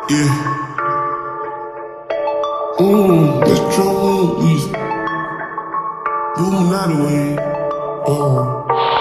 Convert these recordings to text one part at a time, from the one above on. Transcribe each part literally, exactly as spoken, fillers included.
Yeah. Mmm, let's drum on, we moving out of the way. Oh.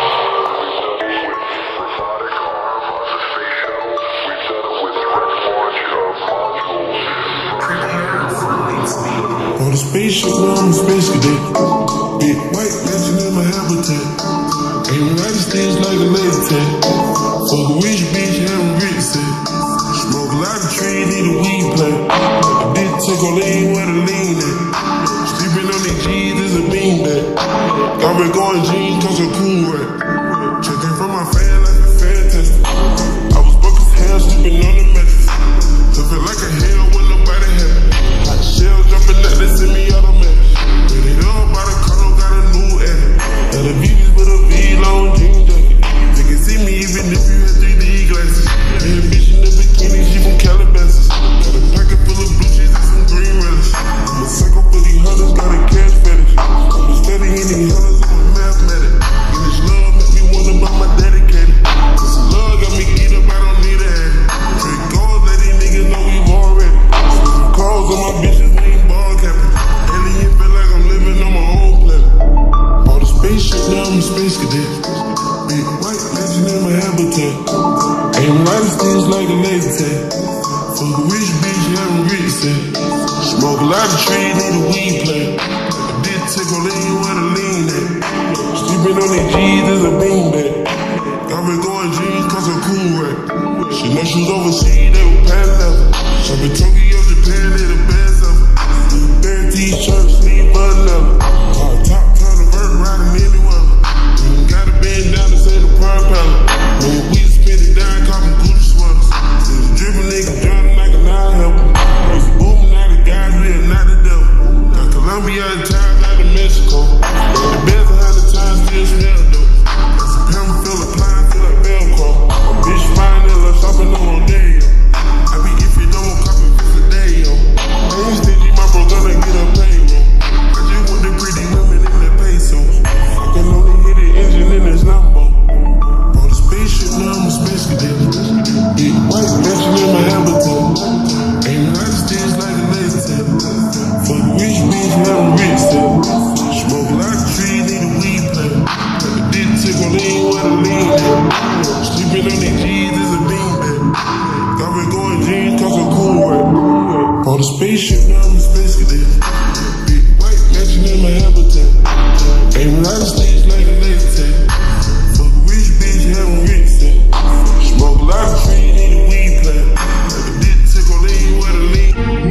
On the spaceship, now I'm a space cadet. Big white mansion in my habitat. Ain't United States like a laser tag. Fuck a rich bitch, having grit set. Smoke a lot of trees, need a weed plant. I did take a lean where the lean at. Sleeping on these G's is a beanbag. Got me going jeans cause I'm cool right. Checking from my fan like a fantastic. I was broke as hell, sleeping on the mattress. Feel like a hell when nobody had it. Hot shell jumping out, they send me out of mattress. But it all by the car, got a new edit. Got a V's with a V-long jean jacket. They can see me even if you had three D glasses. Hey, bitch in the bikini, she from Calabasas. Got a pocket full of blue cheese and some green relish. I'm a psycho for these hunters, got a cash fetish. I'm a study in these hunters, I'm a mathematic. And this love make me wonder about my dedicated. This love got me eat up, I don't need a head. Trick goals, let these niggas know we've already. Some calls on my bitches, we ain't ball capping. Alien feel like I'm living on my own planet. All the spaceship, now I'm a space cadet. Big white legend in my habitat. Ain't United States like a laser tag. Fuck a rich bitch, having rich set. Smoke a lot of trees, need a weed plant. I did take a lean where the lean at. Sleeping on these G's is a beanbag. Got me going jeans cause I'm cool right. She know she was overseas, they were pan level. Shop in Tokyo, Japan, they the best of it. New bare t-shirt, sleeve button level. Hard top, turn the vert, riding any weather. You gotta bend down to say the prime pallet. When we spin it down, copping Gucci sweaters. There's a dripping nigga drowning like a nine helper. It's booming out of guys, we are not the devil. Got Colombia and ties out of Mexico. Got the best a hundred times, still smell dope. Got some pimp, feel applying, feel like Velcro. A bitch fine, they love shopping on Rodeo. I be if you don't copy, it's a day, yo. I ain't stingy, my bro gonna get a payroll. I just want the pretty women in the pesos. I can only hit the engine in this Lambo. On the spaceship, now I'm a space cadet. Big white mansion in my habitat. Ain't United States like a laser tag. Fuck a rich bitch, having rich set. Smoke a lot of trees, need a weed plant. I did take a lean where the lean at. Sleeping on these G's is a beanbag. Got me going jeans cause I'm cool right. On the spaceship, now I'm a space cadet. Big white mansion in my habitat. Ain't United States like a laser tag. Fuck a rich bitch, having rich set. Smoke a lot of trees, need a weed plant. I did take a lean where the lean.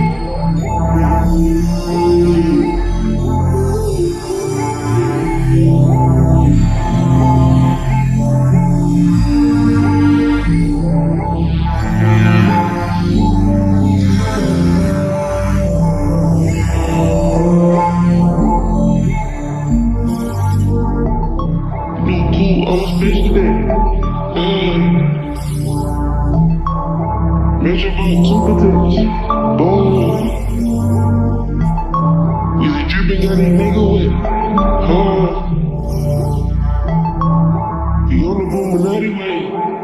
On the space cadet. Mm. Measure from the competence. Boom. Weezy dripping, got these nigga wet. Huh? We on the Illuminati way.